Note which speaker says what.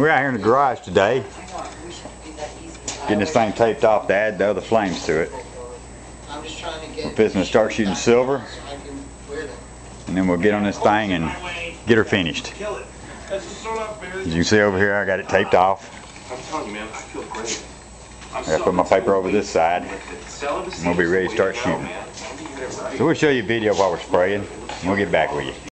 Speaker 1: We're out here in the garage today, getting this thing taped off to add the other flames to it. We're fixing to start shooting silver, and then we'll get on this thing and get her finished. As you can see over here, I got it taped off.
Speaker 2: I'm telling you, man, I feel great.
Speaker 1: I gotta put my paper over this side, and we'll be ready to start shooting. So we'll show you a video while we're spraying, and we'll get back with you.